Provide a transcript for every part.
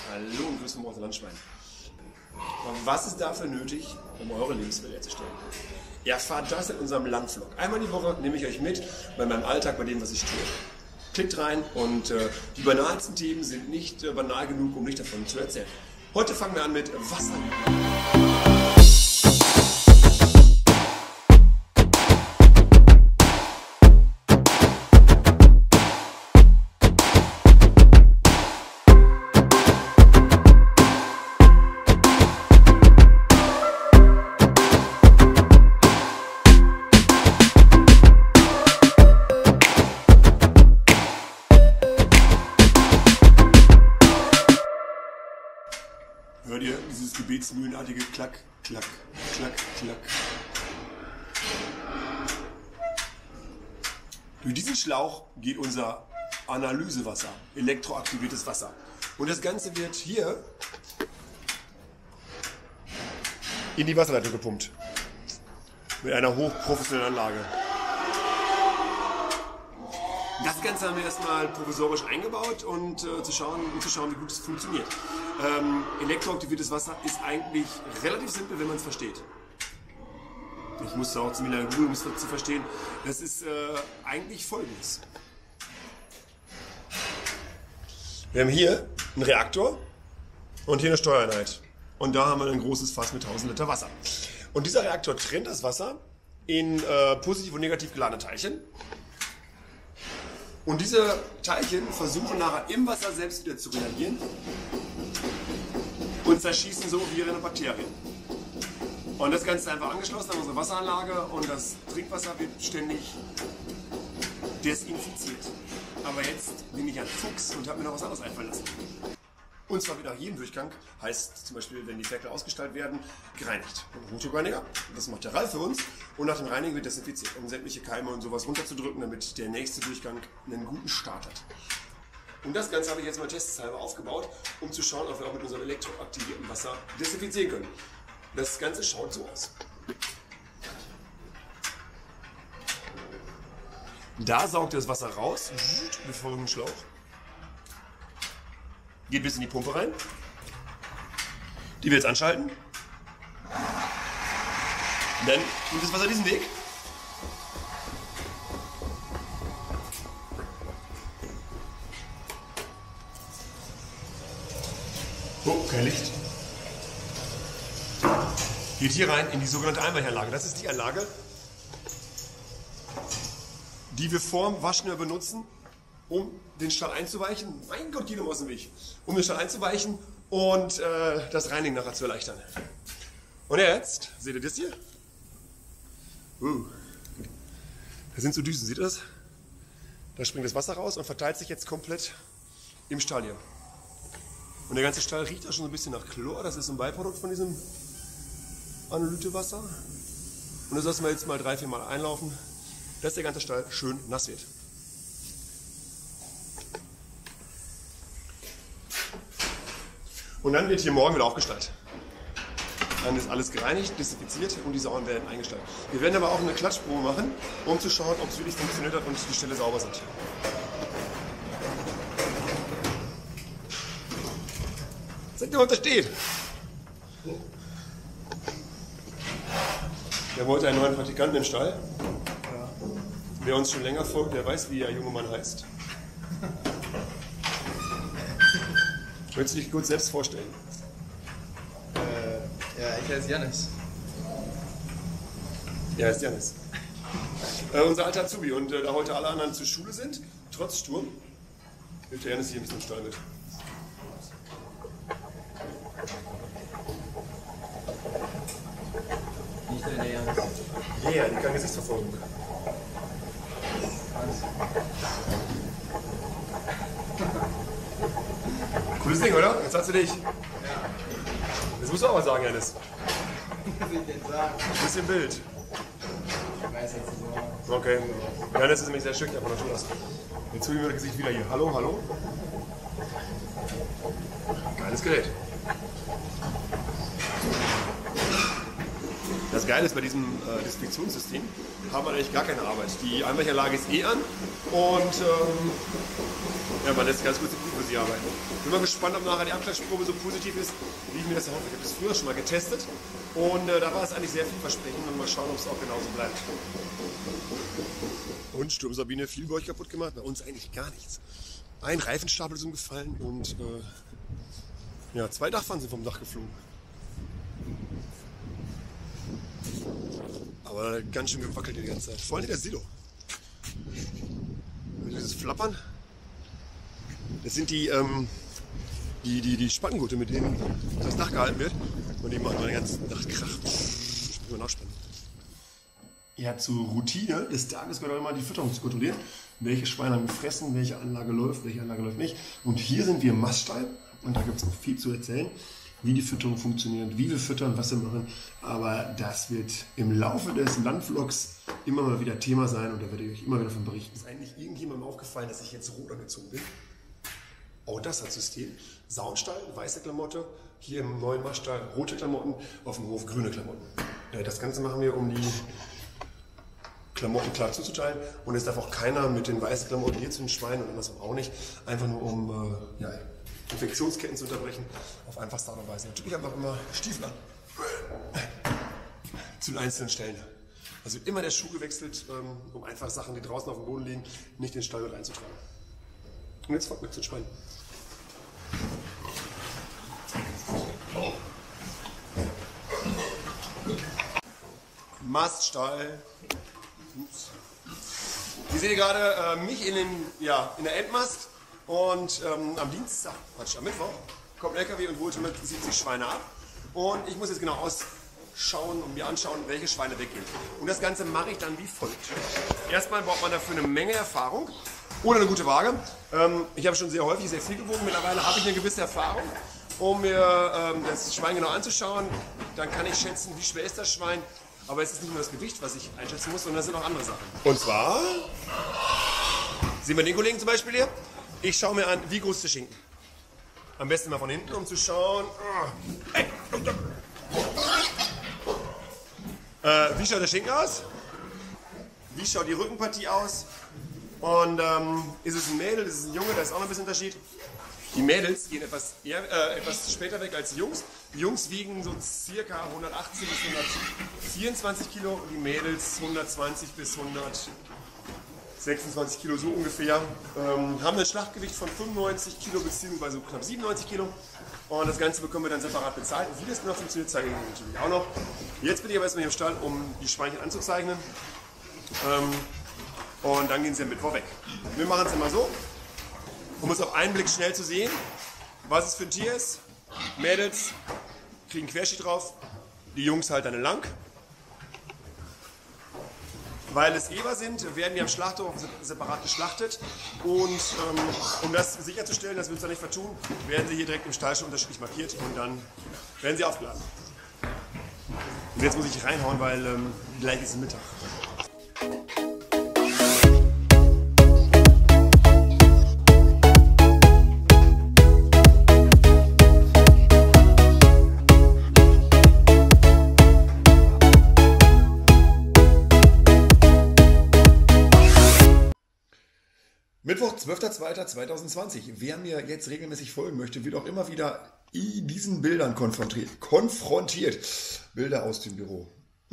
Hallo und grüß vom Ort Landschwein. Was ist dafür nötig, um eure Lebensmittel herzustellen? Erfahrt das in unserem Landvlog. Einmal die Woche nehme ich euch mit bei meinem Alltag, bei dem, was ich tue. Klickt rein und die banalsten Themen sind nicht banal genug, um nicht davon zu erzählen. Heute fangen wir an mit Wasser. Hört ihr dieses gebetsmühlenartige Klack, Klack, Klack, Klack? Durch diesen Schlauch geht unser Analysewasser, elektroaktiviertes Wasser. Und das Ganze wird hier in die Wasserleitung gepumpt. Mit einer hochprofessionellen Anlage. Das Ganze haben wir erstmal provisorisch eingebaut und zu schauen, wie gut es funktioniert. Elektroaktiviertes Wasser ist eigentlich relativ simpel, wenn man es versteht. Ich musste auch ziemlich lange googeln, um es zu verstehen. Das ist eigentlich Folgendes. Wir haben hier einen Reaktor und hier eine Steuereinheit. Und da haben wir ein großes Fass mit 1000 Liter Wasser. Und dieser Reaktor trennt das Wasser in positiv und negativ geladene Teilchen. Und diese Teilchen versuchen nachher im Wasser selbst wieder zu reagieren und zerschießen so ihre Bakterien. Und das Ganze ist einfach angeschlossen an unsere Wasseranlage und das Trinkwasser wird ständig desinfiziert. Aber jetzt bin ich ein Fuchs und habe mir noch was anderes einfallen lassen. Und zwar wird nach jedem Durchgang, heißt zum Beispiel, wenn die Ferkel ausgestaltet werden, gereinigt. Ein Hochdruckreiniger, das macht der Ralf für uns. Und nach dem Reinigen wird desinfiziert, um sämtliche Keime und sowas runterzudrücken, damit der nächste Durchgang einen guten Start hat. Und das Ganze habe ich jetzt mal testhalber aufgebaut, um zu schauen, ob wir auch mit unserem elektroaktivierten Wasser desinfizieren können. Das Ganze schaut so aus. Da saugt das Wasser raus, mit folgendem Schlauch. Geht bis in die Pumpe rein. Die wir jetzt anschalten. Dann tut das Wasser diesen Weg. Oh, kein Licht. Geht hier rein in die sogenannte Einweichanlage. Das ist die Anlage, die wir vorm Waschen benutzen, um den Stall einzuweichen. Mein Gott, geht ihm aus dem Weg. Um den Stall einzuweichen und das Reinigen nachher zu erleichtern. Und jetzt, seht ihr das hier? Da sind so Düsen, seht ihr das? Da springt das Wasser raus und verteilt sich jetzt komplett im Stall hier. Und der ganze Stall riecht auch schon so ein bisschen nach Chlor. Das ist ein Beiprodukt von diesem Analytewasser. Und das lassen wir jetzt mal 3-4 Mal einlaufen, dass der ganze Stall schön nass wird. Und dann wird hier morgen wieder aufgestallt. Dann ist alles gereinigt, desinfiziert und die Sauren werden eingestellt. Wir werden aber auch eine Klatschprobe machen, um zu schauen, ob es wirklich funktioniert hat und die Ställe sauber sind. Seht ihr, was da steht? Wir haben heute einen neuen Praktikanten im Stall. Wer uns schon länger folgt, der weiß, wie der junge Mann heißt. Möchtest du dich kurz selbst vorstellen? Ja, ich heiße Jannis. Ja, ist Jannis. Unser alter Azubi. Und da heute alle anderen zur Schule sind, trotz Sturm, hilft der Jannis hier ein bisschen im Stall mit. Nicht der Jannis. Ja, die kann Gesichtsverfolgung. Cooles Ding, oder? Jetzt hast du dich. Ja. Das musst du auch mal sagen, Jannis. Was soll ich denn sagen? Ein bisschen Bild. Ich weiß jetzt nicht so. Okay. Jannis ist nämlich sehr schüchtern von Natur aus. Jetzt tue ich mir das Gesicht wieder hier. Hallo, hallo. Geiles Gerät. Das das Geile ist, bei diesem Desinfektionssystem haben wir eigentlich gar keine Arbeit. Die Einweichanlage ist eh an und ja, man lässt ganz gut für sie arbeiten. Bin mal gespannt, ob nachher die Abklatschprobe so positiv ist, wie ich mir das erhoffe. Ich habe das früher schon mal getestet und da war es eigentlich sehr vielversprechend und mal schauen, ob es auch genauso bleibt. Und Sturm Sabine, viel bei euch kaputt gemacht? Bei uns eigentlich gar nichts. Ein Reifenstapel ist umgefallen und ja, 2 Dachpfannen sind vom Dach geflogen. Aber ganz schön gewackelt die ganze Zeit. Vor allem der Silo. Dieses Flappern, das sind die Spanngurte, mit denen das Dach gehalten wird. Und die machen den ganzen Dach Krach. Immer nachspannen. Ja, zur Routine des Tages gehört auch immer die Fütterung zu kontrollieren. Welche Schweine haben gefressen, welche Anlage läuft nicht. Und hier sind wir im Maststall und da gibt es noch viel zu erzählen, wie die Fütterung funktioniert, wie wir füttern, was wir machen. Aber das wird im Laufe des Landvlogs immer mal wieder Thema sein und da werde ich euch immer wieder davon berichten. Ist eigentlich irgendjemandem aufgefallen, dass ich jetzt rot angezogen bin? Auch das hat System. Saunstall, weiße Klamotte, hier im neuen Maststall rote Klamotten, auf dem Hof grüne Klamotten. Das Ganze machen wir, um die Klamotten klar zuzuteilen und es darf auch keiner mit den weißen Klamotten hier zu den Schweinen und andersrum auch nicht, einfach nur um ja, Infektionsketten zu unterbrechen, auf einfachste Art und Weise. Natürlich einfach immer Stiefel an, zu den einzelnen Stellen. Also immer der Schuh gewechselt, um einfach Sachen, die draußen auf dem Boden liegen, nicht in den Stall mit reinzutragen. Und jetzt folgt mit zu den Schweinen. Maststall. Hier seht ihr gerade mich in der Endmast und am Mittwoch kommt ein LKW und holt 170 Schweine ab und ich muss jetzt genau ausschauen und mir anschauen, welche Schweine weggehen. Und das Ganze mache ich dann wie folgt. Erstmal braucht man dafür eine Menge Erfahrung oder eine gute Waage. Ich habe schon sehr häufig sehr viel gewogen, mittlerweile habe ich eine gewisse Erfahrung, um mir das Schwein genau anzuschauen. Dann kann ich schätzen, wie schwer ist das Schwein. Aber es ist nicht nur das Gewicht, was ich einschätzen muss, sondern es sind auch andere Sachen. Und zwar, sehen wir den Kollegen zum Beispiel hier? Ich schaue mir an, wie groß ist der Schinken. Am besten mal von hinten, um zu schauen. Wie schaut der Schinken aus? Wie schaut die Rückenpartie aus? Und ist es ein Mädel, ist es ein Junge? Da ist auch noch ein bisschen Unterschied. Die Mädels gehen etwas später weg als die Jungs. Die Jungs wiegen so circa 180 bis 124 Kilo und die Mädels 120 bis 126 Kilo so ungefähr. Haben ein Schlachtgewicht von 95 Kilo bzw. knapp 97 Kilo. Und das Ganze bekommen wir dann separat bezahlt. Und wie das genau funktioniert, zeige ich Ihnen natürlich auch noch. Jetzt bin ich aber erstmal hier im Stall, um die Schweinchen anzuzeichnen. Und dann gehen sie am Mittwoch weg. Wir machen es immer so, um es auf einen Blick schnell zu sehen, was es für ein Tier ist. Mädels kriegen Querschnitt drauf, die Jungs halt dann lang. Weil es Eber sind, werden die am Schlachthof separat geschlachtet und um das sicherzustellen, dass wir uns da nicht vertun, werden sie hier direkt im Stall schon unterschiedlich markiert und dann werden sie aufgeladen. Und jetzt muss ich reinhauen, weil gleich ist Mittag. Mittwoch, 12.02.2020. Wer mir jetzt regelmäßig folgen möchte, wird auch immer wieder in diesen Bildern konfrontiert. Bilder aus dem Büro.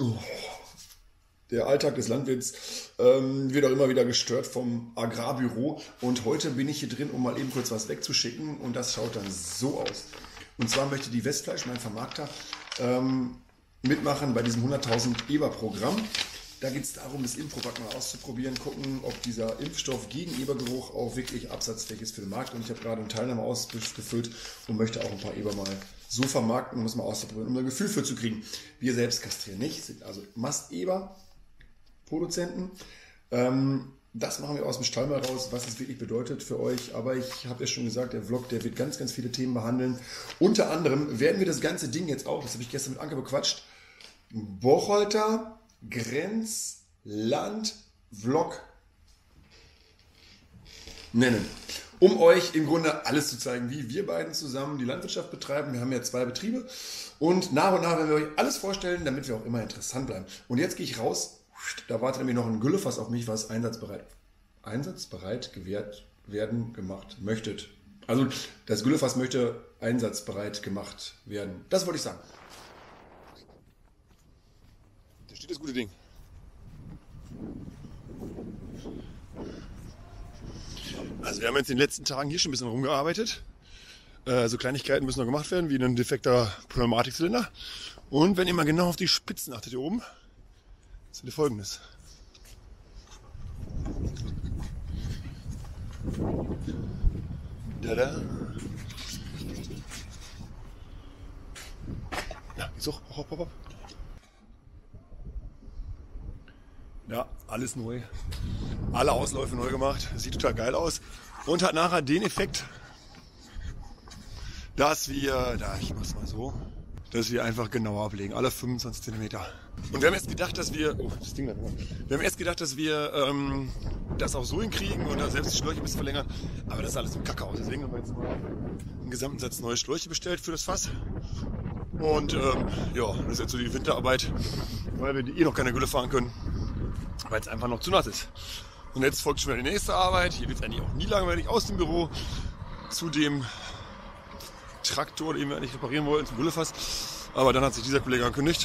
Der Alltag des Landwirts wird auch immer wieder gestört vom Agrarbüro. Und heute bin ich hier drin, um mal eben kurz was wegzuschicken. Und das schaut dann so aus. Und zwar möchte die Westfleisch, mein Vermarkter, mitmachen bei diesem 100.000 Eber-Programm. Da geht es darum, das Improvac mal auszuprobieren, gucken, ob dieser Impfstoff gegen Ebergeruch auch wirklich absatzfähig ist für den Markt. Und ich habe gerade einen Teilnahmeausbericht gefüllt und möchte auch ein paar Eber mal so vermarkten, um das mal auszuprobieren, um ein Gefühl für zu kriegen. Wir selbst kastrieren nicht, sind also Mast-Eber-Produzenten. Das machen wir aus dem Stall mal raus, was es wirklich bedeutet für euch. Aber ich habe ja schon gesagt, der Vlog, der wird ganz, ganz viele Themen behandeln. Unter anderem werden wir das ganze Ding jetzt auch, das habe ich gestern mit Anke bequatscht, Bocholter Grenzland-Vlog nennen. um euch im Grunde alles zu zeigen, wie wir beiden zusammen die Landwirtschaft betreiben. Wir haben ja 2 Betriebe und nach werden wir euch alles vorstellen, damit wir auch immer interessant bleiben. Und jetzt gehe ich raus, da wartet nämlich noch ein Güllefass auf mich, was einsatzbereit gemacht möchtet. Also das Güllefass möchte einsatzbereit gemacht werden. Das wollte ich sagen. Da steht das gute Ding. Also wir haben jetzt in den letzten Tagen hier schon ein bisschen rumgearbeitet. So Kleinigkeiten müssen noch gemacht werden, wie ein defekter Pneumatikzylinder. Und wenn ihr mal genau auf die Spitzen achtet hier oben, seht ihr Folgendes. Da. Ja, so, hopp. Ja, alles neu. Alle Ausläufe neu gemacht. Sieht total geil aus. Und hat nachher den Effekt, dass wir, ich mach's mal so, dass wir einfach genauer ablegen. Alle 25 cm. Und wir haben erst gedacht, dass wir, das auch so hinkriegen und selbst die Schläuche ein bisschen verlängern. Aber das ist alles so Kacke aus. Deswegen haben wir jetzt mal einen gesamten Satz neue Schläuche bestellt für das Fass. Und ja, das ist jetzt so die Winterarbeit, weil wir noch keine Gülle fahren können, weil es einfach noch zu nass ist. Und jetzt folgt schon wieder die nächste Arbeit. Hier wird es eigentlich auch nie langweilig aus dem Büro zu dem Traktor, den wir eigentlich reparieren wollten, zum Güllefass. Aber dann hat sich dieser Kollege angekündigt.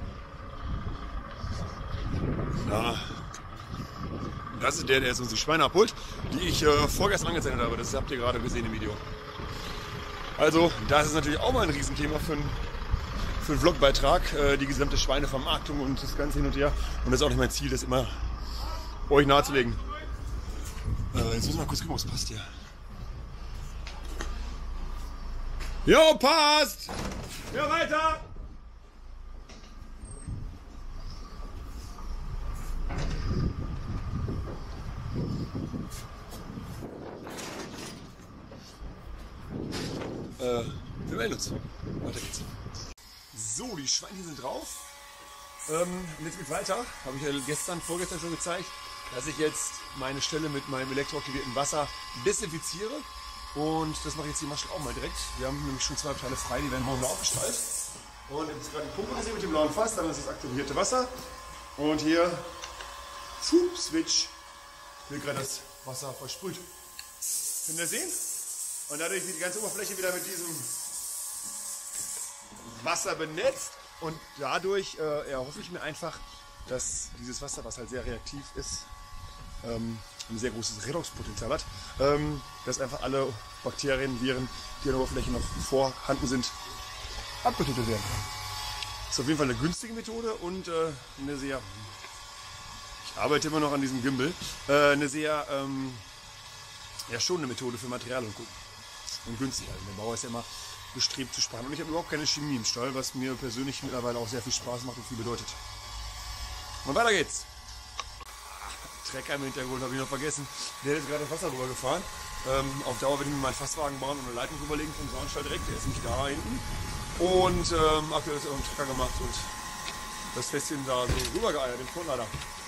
Ja, das ist der jetzt uns die Schweine abholt, die ich vorgestern angezeichnet habe. Das habt ihr gerade gesehen im Video. Also, das ist natürlich auch mal ein Riesenthema für einen Vlogbeitrag, die gesamte Schweinevermarktung und das Ganze hin und her. Und das ist auch nicht mein Ziel, das immer euch nahezulegen. Jetzt müssen wir mal kurz gucken, ob es passt hier. Jo, passt! Ja, weiter! Wir melden uns. Weiter geht's. So, die Schweine sind drauf. Und jetzt geht's weiter. Habe ich ja vorgestern schon gezeigt, dass ich jetzt meine Stelle mit meinem elektroaktivierten Wasser desinfiziere. Und das mache ich jetzt die Maschine auch mal direkt. Wir haben nämlich schon 2 Teile frei, die werden morgen aufgestellt. Und jetzt gerade die Pumpe gesehen mit dem blauen Fass, dann ist das aktivierte Wasser. Und hier, Switch, wird gerade das Wasser versprüht. Könnt ihr sehen? Und dadurch wird die ganze Oberfläche wieder mit diesem Wasser benetzt. Und dadurch erhoffe ich mir einfach, dass dieses Wasser, was halt sehr reaktiv ist, ein sehr großes Redoxpotenzial hat, dass einfach alle Bakterien, Viren, die an der Oberfläche noch vorhanden sind, abgetötet werden. Das ist auf jeden Fall eine günstige Methode und eine sehr, ich arbeite immer noch an diesem Gimbal, eine sehr schonende Methode für Material und günstig. Also der Bauer ist ja immer bestrebt zu sparen. Und ich habe überhaupt keine Chemie im Stall, was mir persönlich mittlerweile auch sehr viel Spaß macht und viel bedeutet. Und weiter geht's. Trecker im Hintergrund habe ich noch vergessen. Der ist gerade das Wasser rüber gefahren. Auf Dauer werde ich mir meinen Fasswagen bauen und eine Leitung rüberlegen vom Saunstall direkt. Der ist nicht da hinten. Und aktuell ist er auch ein Trecker gemacht und das Fässchen da so rübergeeiert, den Kornlader.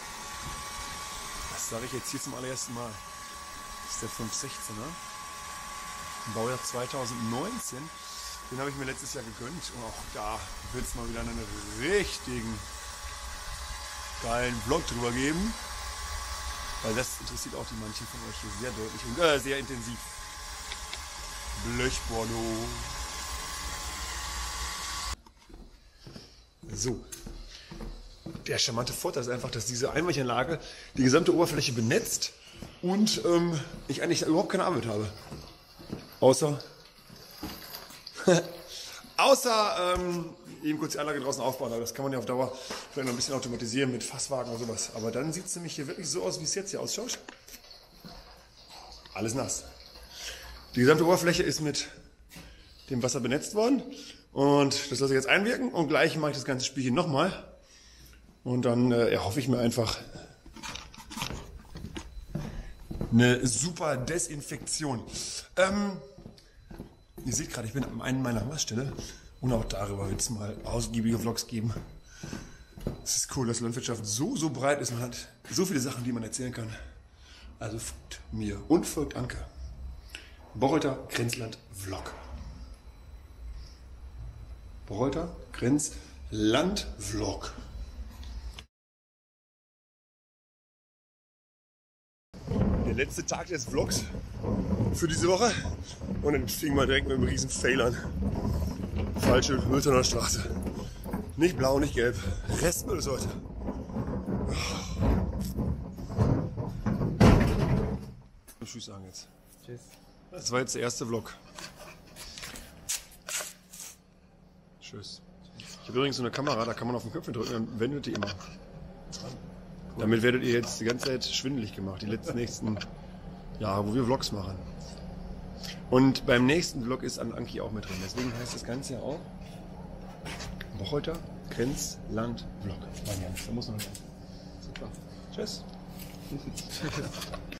Das sage ich jetzt hier zum allerersten Mal. Das ist der 516er. Baujahr 2019. Den habe ich mir letztes Jahr gegönnt. Und auch da wird es mal wieder einen richtigen geilen Vlog drüber geben. Weil das interessiert auch die manchen von euch hier sehr deutlich und sehr intensiv. Blechbordeaux. So. Der charmante Vorteil ist einfach, dass diese Einweichanlage die gesamte Oberfläche benetzt und ich eigentlich überhaupt keine Arbeit habe. Außer eben kurz die Anlage draußen aufbauen. Aber das kann man ja auf Dauer vielleicht noch ein bisschen automatisieren mit Fasswagen oder sowas. Aber dann sieht es nämlich hier wirklich so aus, wie es jetzt hier ausschaut. Alles nass. Die gesamte Oberfläche ist mit dem Wasser benetzt worden. Und das lasse ich jetzt einwirken. Und gleich mache ich das ganze Spielchen nochmal. Und dann erhoffe ich mir einfach eine super Desinfektion. Ihr seht gerade, ich bin an einem meiner Maststelle und auch darüber wird es mal ausgiebige Vlogs geben. Es ist cool, dass Landwirtschaft so breit ist. Man hat so viele Sachen, die man erzählen kann. Also folgt mir und folgt Anke. Bocholter Grenzland Vlog. Bocholter Grenzland Vlog. Der letzte Tag des Vlogs für diese Woche. Und dann fing wir direkt mit einem riesen Fail an. Falsche Mülltonner Straße. Nicht blau, nicht gelb. Restmüll ist heute. Tschüss sagen jetzt. Tschüss. Das war jetzt der erste Vlog. Tschüss. Ich habe übrigens so eine Kamera, da kann man auf den Knöpfchen drücken, dann wendet die immer. Damit werdet ihr jetzt die ganze Zeit schwindelig gemacht, die nächsten Jahre, wo wir Vlogs machen. Und beim nächsten Vlog ist Anki auch mit drin. Deswegen heißt das Ganze ja auch Bocholter Grenzland Vlog. Da muss noch. Super. Tschüss.